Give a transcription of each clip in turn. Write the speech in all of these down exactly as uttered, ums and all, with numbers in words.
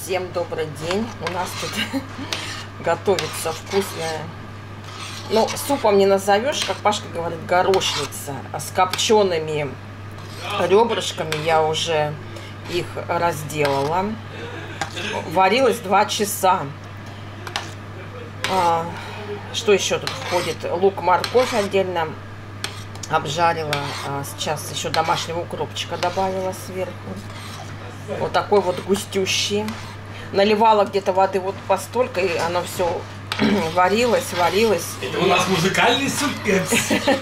Всем добрый день. У нас тут готовится вкусная, ну, супом не назовешь, как Пашка говорит, горошница. С копчеными ребрышками. Я уже их разделала. Варилась два часа. А, что еще тут входит? Лук, морковь отдельно обжарила. А сейчас еще домашнего укропчика добавила сверху. Вот такой вот густющий. Наливала где-то воды вот постолько, и оно все варилось, варилось. Это у нас музыкальный супец.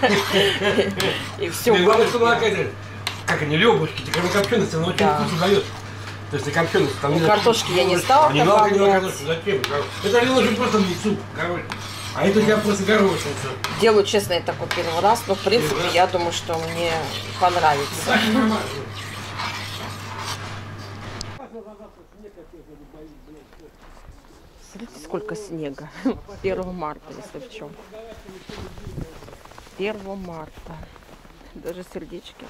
И все. Как они, ребрышки, такая копченость, она очень вкусно дает. То есть копченость там... Картошки я не стала добавлять. Зачем? Это нужен просто суп, короче. А это у тебя просто горошница. Делаю, честно, я такой первый раз, но в принципе я думаю, что мне понравится. Смотрите, сколько снега. первого марта, если в чем. первого марта. Даже сердечки.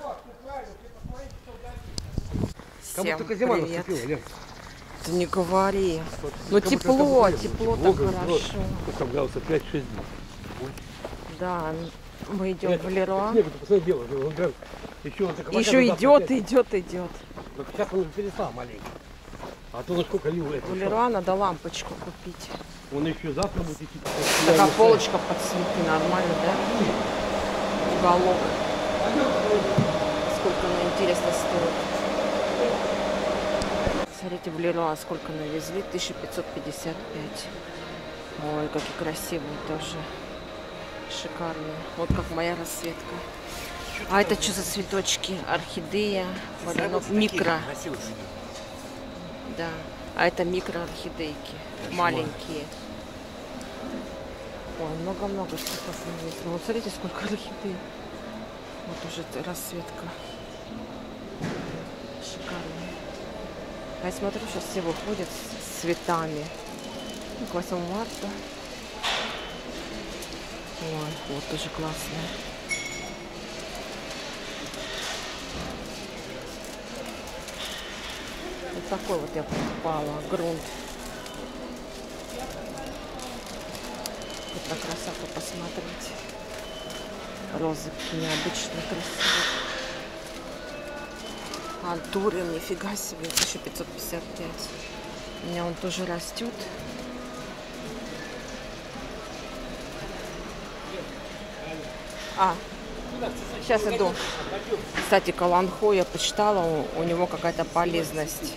Всем привет. Ты не говори. Ну тепло, тепло так хорошо. Там градусов пять-шесть дней. Да, мы идем в Леруа. Еще, Еще идет, идет, идет. Сейчас он перестал маленько. А то насколько лил это. В Леруа надо лампочку купить. Он еще завтра будет идти. Такая полочка под цветы, нормально, да? Уголок. Сколько она, интересно, стоит. Смотрите, в Леруа сколько навезли. тысяча пятьсот пятьдесят пять. Ой, какие красивые тоже. Шикарные. Вот как моя расцветка. А это что за цветочки? Орхидея. Валянок. Микро. Да. А это микроорхидейки. Маленькие. Ой, много-много цветов навезли. Вот смотрите, сколько орхидей. Вот уже расцветка. Шикарная. Я смотрю, сейчас все выходят с цветами. К восьмому марта. Ой, вот тоже классная. Вот такой вот я покупала грунт. Вот на красоту посмотреть. Розы необычно красивые. Антурин, нифига себе, тысяча пятьсот пятьдесят пять. У меня он тоже растет. А, сейчас иду. Кстати, каланхо я почитала, у, у него какая-то полезность.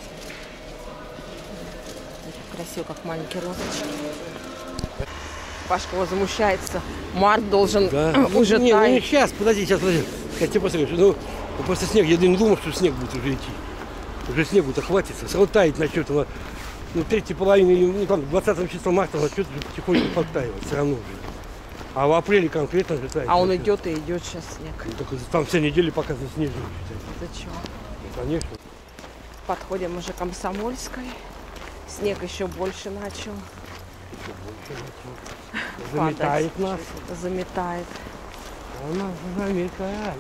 Красиво, как маленькие розочки. Пашка возмущается. Март должен да. уже не, таять. Не, сейчас, подожди, сейчас, подожди. Я тебе просто говорю, ну, просто снег, я не думал, что снег будет уже идти. Уже снегу-то хватится. Сразу таять начнет, ну, третьей половины, ну, там, двадцатого числа марта начнет уже потихоньку подтаивать, все равно уже. А в апреле конкретно же таять. А он идет и идет сейчас снег. Ну, так, там все недели пока заснежили. Зачем? Ну, конечно. Подходим уже к Комсомольской. Снег еще больше начал. Еще больше начал. Заметает падать. нас. Заметает. Она заметает.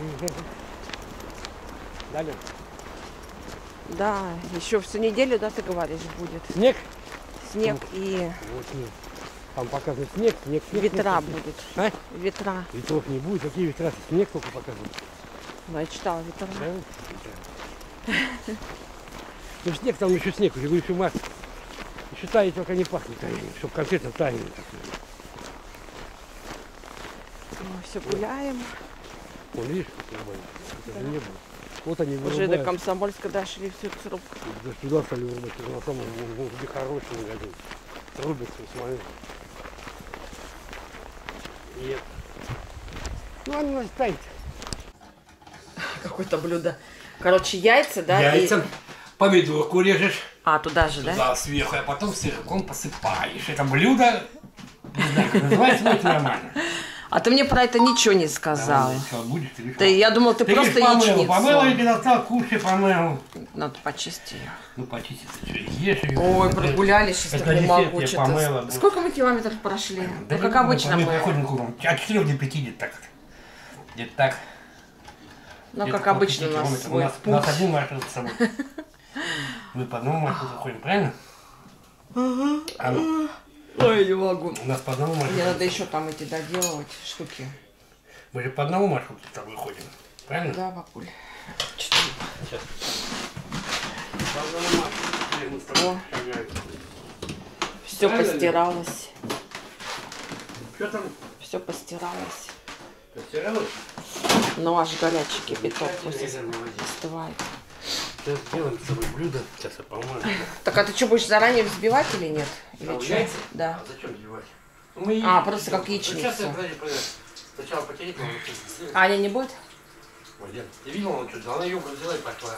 Далее. Да, еще всю неделю, да, ты говоришь, будет. Снег? Снег ну, и... Вот снег. Там показывает снег, снег, снег. Ветра снег, будет. А? Ветра. Ветров не будет. Какие ветра? Снег только показывает. Ну, я читала ветра. Да? Ну, снег, там еще снег. Я говорю, еще март. Еще таять только не пахнет таяние, чтобы конкретно таяние. Мы все гуляем. Вон, видишь, это же не было. Вот они уже вырубают. до Комсомольска дошли всю срубку. Да сюда стали вырубать, на самом деле, где хороший магазин. Рубятся, смотри. Нет. Ну, они у нас стоят. Какое-то блюдо. Короче, яйца, да? Яйца. И... Помидорку режешь. А, туда же, да? Туда сверху, а потом сырком посыпаешь. Это блюдо, не знаю, как называется, но это нормально. А ты мне про это ничего не сказал. Да, что, будешь, ты, ты, я думал, ты, ты просто яичницу. Помыла и достал, кушай, помыл. Надо почистить ее. Ну, почистить, что, ешь ее. Ой, прогулялись, сейчас так не могу. Помыла, сколько мы километров прошли? Да ну, как обычно мы. Мы проходим кругом. От четырёх до пяти где-то так. Где-то так. Ну, как обычно у нас свой путь. У нас один маршрут с собой. Мы по одному маршруту ходим, правильно? Угу. А ну. Ой, не могу. У нас по одному маршруту. Мне надо еще там эти доделывать штуки. Мы же по одному маршруту с тобой ходим, правильно? Да, бабуль. Четыре. Сейчас. По одному маршруту мы с тобой шагаем. Все постиралось. Что там? Все постиралось. Постиралось? Ну аж горячий кипяток пусть остывает. Сейчас сделаем с собой блюдо. Сейчас я помою. Так а ты что, будешь заранее взбивать или нет? Или А, что? яйца? Да. А зачем взбивать? Ну, мы А, просто как яичницу. Сейчас я, подожди, подожди. Сначала потереть, но... Аня не будет? Ой, Лен, ты видела, он что-то, она йогурт взяла и пошла.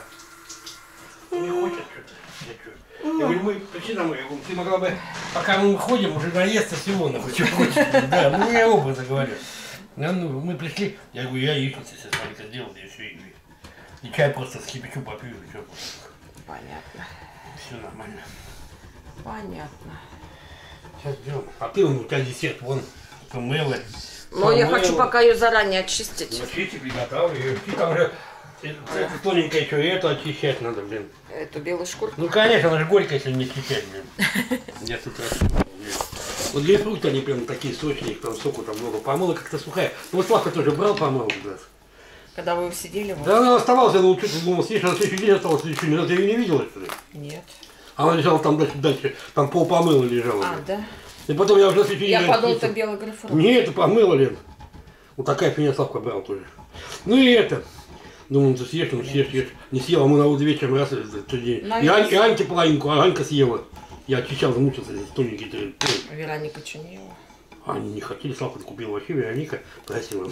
Не хочет что-то. Я что? Я говорю, мы пришли домой, я говорю, ты могла бы, пока мы ходим, уже наесться всего, нахуй, что хочешь. Да, ну я образно говорю. Ну, мы пришли, я говорю, я яичницу сейчас маленько сделал, и все, и, и чай просто скипячу, попью, и все. Понятно. Все нормально. Понятно. Сейчас сделаем. А ты, у тебя десерт, вон, помылы. Но я хочу пока ее заранее очистить. Ну, очисти, приготовлю ее. И там же это тоненькое что, и это очищать надо, блин. Эту белую шкурку? Ну, конечно, она же горькая, если не очищать, блин. Я с утра. Вот грейпфруты, они прям такие сочные, их там соку там много. Помыла как-то сухая. Ну, вот Славка тоже брал, помыл как раз. Когда вы сидели? Вот. Да она оставалась, я думал, что-то думал, съешь, она следующий день осталась, следующий день. Ты ее не видела, что ли? Нет. Она лежала там дальше, дальше, там пол помыла лежала. А, да? И потом я уже следующий Я день... подумал, это белый грейпфрут. Нет, это помыла, Лен. Вот такая фигня Славка брал тоже. Ну и это. Думаю, ты съешь, ну съешь, съешь. Не съела, мы на вот вечером раз этот день. И, Ань, и Аньке половинку, а Анька съела. Я очищал, замучился, тоненький. Вероника что не ела? Они не хотели, Славка купила вообще, Вероника просила.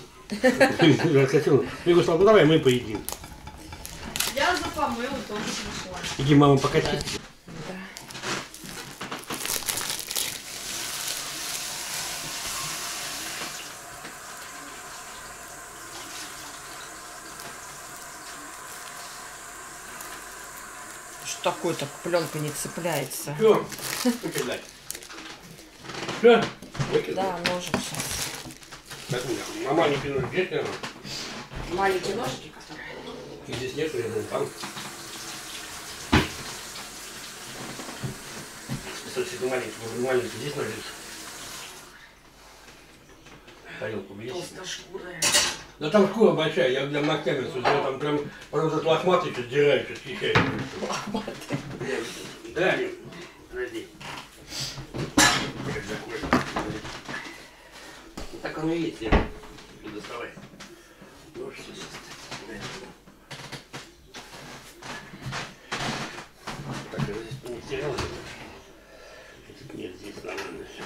Я говорю, Славка, давай мы поедим. Я за помылу тоже пришла. Иди, мама, пока чистит. Что такое-то, пленка не цепляется? Все, выкидать. Все, выкидать. Да, ножик сейчас. Так, а маленький ножик есть, наверное? Маленькие ножики, которые... И здесь нету, я думаю, там. Кстати, маленький, маленький, здесь ножик. Тарелку есть. Толстошкурая. Да там шкура большая, я для ногтями судил, там прям потом этот лохматый что-то дирает, что-то съезжает. Лохматый. Да, нет, подожди. Так оно и есть, я не доставай. Ну что здесь? Так, я здесь не стирал. Нет, здесь нормально все.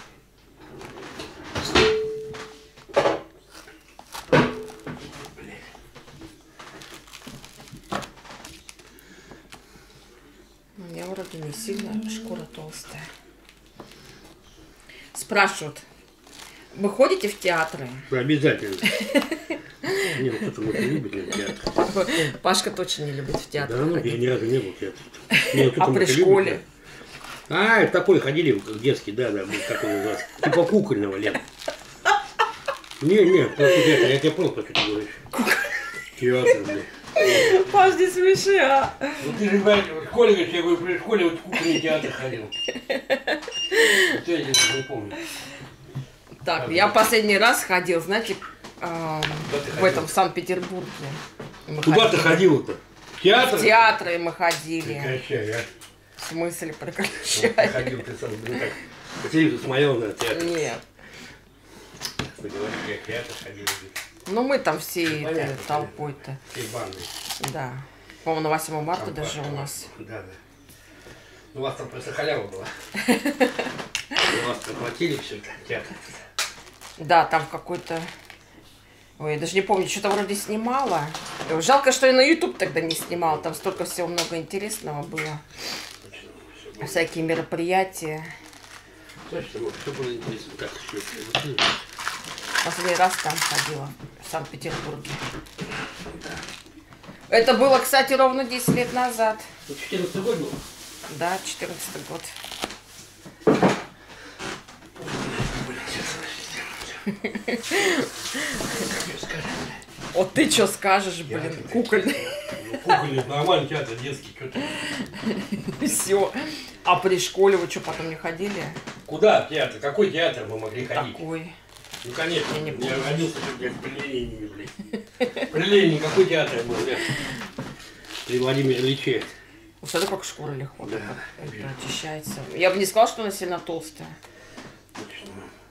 У меня вроде не сильно шкура толстая. Спрашивают, вы ходите в театры? Обязательно. Не, ну кто-то может не любит театр. Пашка точно не любит в театр. Да, ну я ни разу не был в театре. А при школе? А, это такой ходили, детский, да, да, как он называется. Типа кукольного, Лен. Не, не, просто театр, я тебе понял, что ты говоришь. Театр, блядь. Паш, не смеши, а? Ну ты же, блядь, в школе, говоришь, я говорю, при школе вот в кукольный театр ходил. Вот я не помню. Так, я последний раз ходил, знаете, э, в этом, в Санкт-Петербурге. Мы Куда ты ходили. ходила-то? В театр? В театры мы ходили. Прекращай, а. В смысле Вот прекращай? ходил ты сам, блин, так. По телевизору смотрел на театр. Нет. Ты говоришь, я в театр ходил. Ну мы там все Понятно, это, толпой-то. Всей бандой. Да. По-моему, на восьмое марта Там даже пар- у нас. Да, да. Ну, у вас там просто халява была. У вас проплатили все это, театр. Да, там какой-то... Ой, я даже не помню, что-то вроде снимала. Жалко, что я на YouTube тогда не снимала. Там столько всего много интересного было. Точно, все было. Всякие мероприятия. Точно, все было интересно. Так, еще. Последний раз там ходила, в Санкт-Петербурге. Это было, кстати, ровно десять лет назад. четырнадцатый год был? Да, четырнадцатый год. Вот ты что скажешь, блин, кукольный. Ну, кукольный, нормальный театр детский, что-то. Все. А при школе вы что, потом не ходили? Куда театр? Какой театр мы могли ходить? Такой. Ну, конечно, Я не я помню. родился блядь, при Ленине, блядь. При Ленине какой театр был, блядь? При Владимире Ильиче. Вот это как шкура легко, Да. как это очищается. Я бы не сказала, что она сильно толстая. Точно.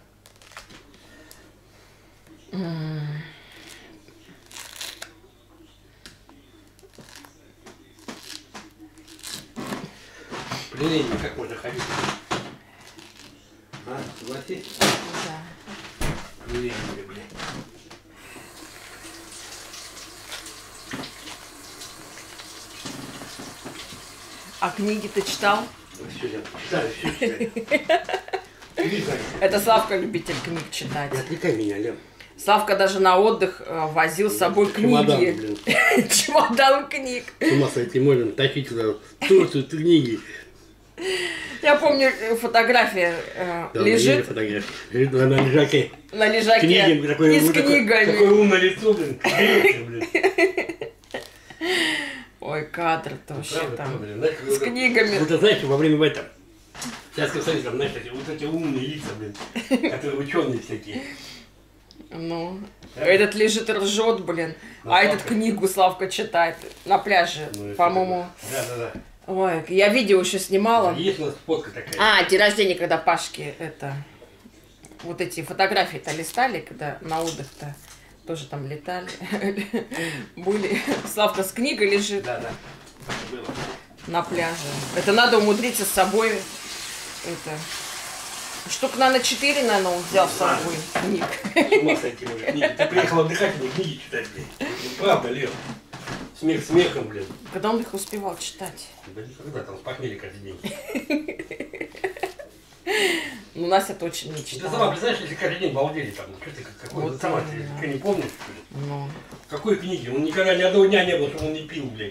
При Ленине как можно ходить? А, согласись? Да. При Ленине, блядь. А книги ты читал? Все, я читаю, все читаю. Это Славка любитель книг читать. Не отвлекай меня, Лен. Славка даже на отдых э, возил с собой Чемодан, книги. блин. Чемодан книг. С ума сойти можно тащить туда в Турцию книги. Я помню, э, фотография э, Да, лежит фотография. Лежит на лежаке. на лежаке Книги, такое, и с такое, книгами. такое умное лицо, блин. Блин. Ой, кадр то вообще Правда, там. блин, знаешь, С книгами. Вот это, знаете, во время этого. Сейчас, кстати, там, знаешь, эти, вот эти умные лица, блин, которые ученые всякие. Ну, Да. этот лежит и ржет, блин. Ну, А этот Славка. книгу Славка читает на пляже, Ну, это по-моему. Да, да, да. Ой, я видео еще снимала. Есть у нас фотка такая. А, день рождения, когда Пашки это вот эти фотографии-то листали, когда на отдых-то тоже там летали. Были. Славка с книгой лежит Да, да. Так и было. на пляже. Это надо умудриться с собой. Это штук, наверное, четыре, наверное, он взял с собой книг. С ума сойти уже книги. Ты приехал отдыхать, а не книги читать, блин. Ну, правда, Лев. Смех смехом, блин. Когда он их успевал читать? Да никогда, там с похмелья каждый день. Ну, Настя точно не Ты сама читала. представляешь, если каждый день балдели там, ну, что ты, какой, Вот вот сама, именно. ты, ты не помнишь, что ли? Ну, Какой книги? Он никогда ни одного дня не было, чтобы он не пил, блядь.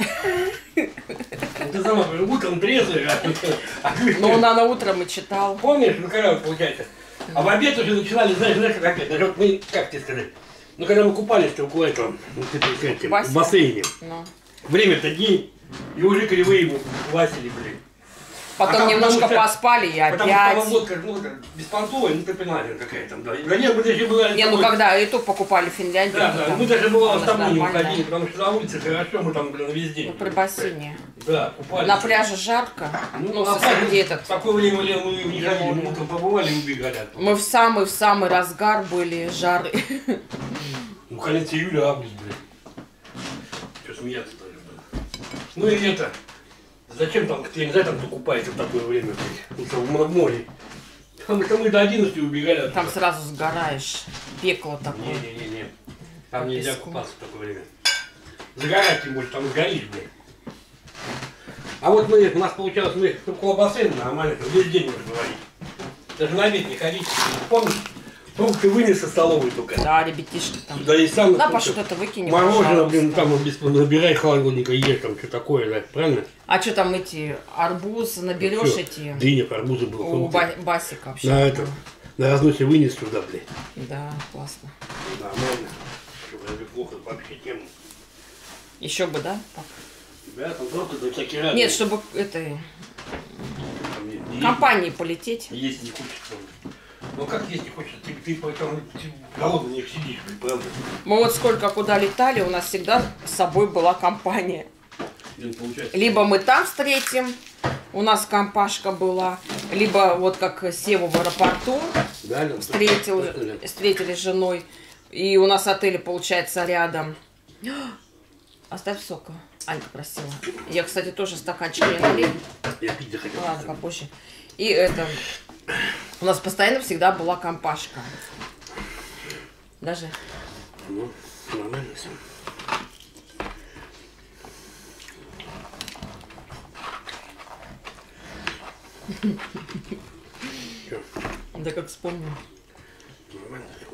Ну, ты сама, говоришь, утром трезвый, а, а ну он на утром и читал. помнишь, ну когда вот получается? А в обед уже начинали, знаешь, знаешь, как это, даже вот мы, как тебе сказать, ну когда мы купались в около этого, ну, ты, ты, ты, Бассейн. в бассейне, Ну. время-то день, и уже кривые ему ласили, блин. Потом А как, немножко потому что- поспали и Потому что опять. там водка, ну, это беспонтовая, ну ты понимаешь, какая там, да. Да нет, мы даже бывали... Не, ну когда и то покупали в Финляндии. Да, то да, там мы даже бывало у в нас Тамбове нормально. ходили, потому что на улице хорошо, мы там, блин, везде. Ну, при бассейне. Да, купались. На пляже жарко. Ну, Ну, на со- пляже где этот? В такое время, Лен, мы не ходили, помню. мы утром побывали и убегали оттуда. Мы в самый в самый разгар были жары. Ну, конец июля, август, блин. Что смеяться тоже, блин. Ну и это, зачем там, я не знаю, там кто купается в такое время, блин, ну, что в море. Там, там мы до одиннадцати убегали оттуда. Там сразу сгораешь. Пекло такое. Не-не-не, там По нельзя песку. купаться в такое время. Загорать тем более, там сгоришь, блин. А вот мы, у нас получалось, мы около бассейна нормально, там весь день можно говорить. Даже на обед не ходить. Помнишь, фрукты вынес со столовой только. Да, ребятишки там. Да и сам На, ну, Паша, что-то выкинем. мороженое, пожалуйста. блин, там без, набирай холодненько, ешь там что такое, да, правильно? А что там эти арбуз наберешь Всё. эти? Дыня, арбузы был. У фрукты. Ба- Басика вообще. На это, на разносе вынес сюда, блин. Да, классно. Нормально. Чтобы разве плохо вообще тему. Еще бы, да? пап? Да, там просто на всякий раз. Нет, чтобы этой Там не- не компании полететь. Есть не хочется. Ну как есть не хочется? Ты, ты поэтому ты голодный не сидишь, блин, правда? Мы вот сколько куда летали, у нас всегда с собой была компания. Блин, получается. Либо мы там встретим, у нас компашка была, либо вот как Севу в аэропорту Да, Лен, встретил, точно, Лен. встретили с женой, и у нас отель получается рядом. Оставь сока. Анька просила. Я, кстати, тоже стаканчик не налью. Я пить захотел. Ладно, попозже. И это... У нас постоянно всегда была компашка. Даже... Ну, нормально все. Че, Да как вспомню. нормально всё.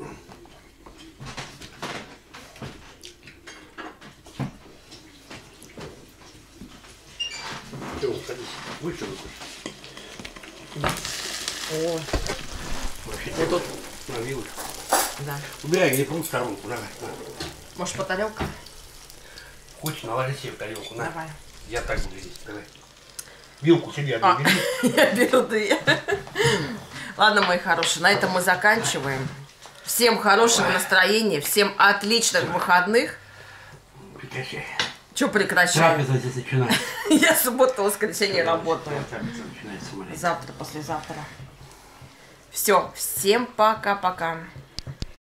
Все, садись. Будешь что-то кушать? О, Вообще, вот тут, на вилку. да. Убирай грибку в сторонку, давай. на. Может, по тарелкам? Хочешь, наложи себе в тарелку. На. Давай. Я так буду есть. Давай. Вилку себе А, бери. я беру две. Ладно, мои хорошие, на этом мы заканчиваем. Всем хорошего настроения, всем отличных выходных. Прекращай. Че прекращаю? Трапеза здесь начинается. Я субботу, воскресенье работаю. Трапеза начинается, смотри. Завтра, послезавтра. Все, всем пока-пока.